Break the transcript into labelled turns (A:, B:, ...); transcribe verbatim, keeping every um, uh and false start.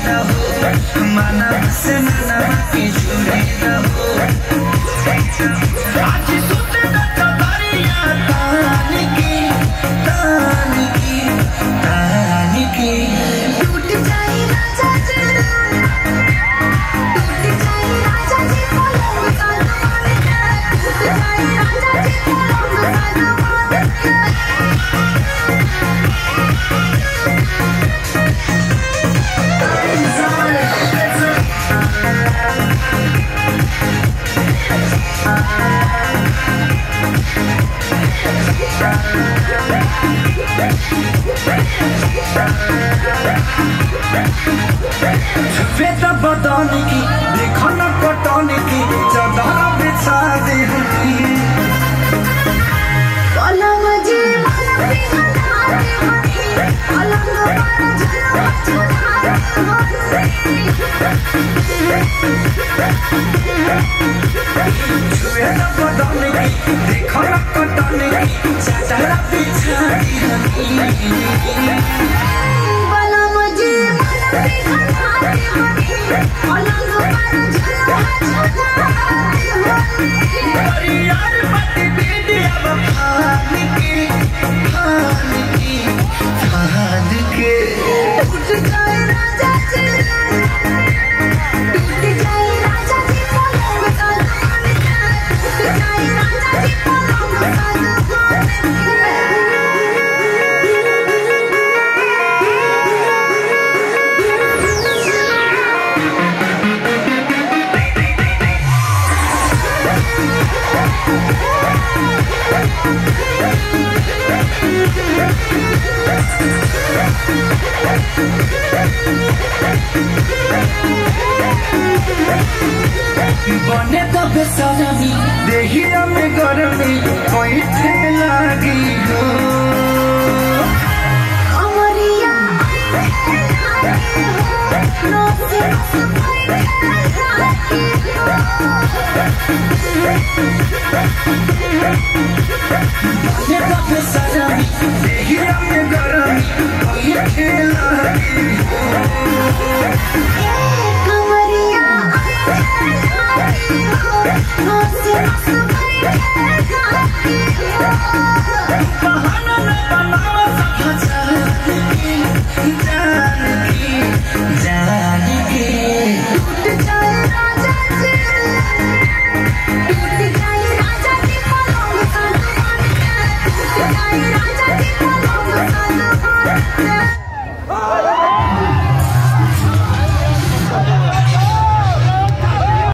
A: न हो मानव से मानव की जुड़े न हो आज सुते न कबरिया तान की तान की तान की
B: टूट जाए राजा जी टूट जाए राजा जी पलंग सागवान के टूट जाए राजा जी पलंग सागवान के
A: बेटा बताने की देखो न पटाने की चादर बिछा दे
B: पलंग जी पलंग बिछाते होनी पलंग पर झुलवा झुलाते होनी
A: बेटा बताने की देखो न पटाने की चादर बिछा दे
B: पलंग जी पलंग बिछाते होनी पलंग पर झुलवा झुलाते होनी
A: यार पति बेटी अब खान की खान की खान के
B: टूट जाए राजा जी टूट जाए राजा जी पलंग सागवान के टूट जाए राजा जी पलंग सागवान के
A: बने तो बेसरमी देहिया में गर्मी कोई थे लागी हो
B: अमरिया लागे हो नोसे नोसे लागे हो
A: बने तो बेसरमी देहिया में गर्मी कोई थे लागी हो
B: कमरिया लागे हो नोसे नोसे लागे हो
A: बहाना न बनावा सब जान की जान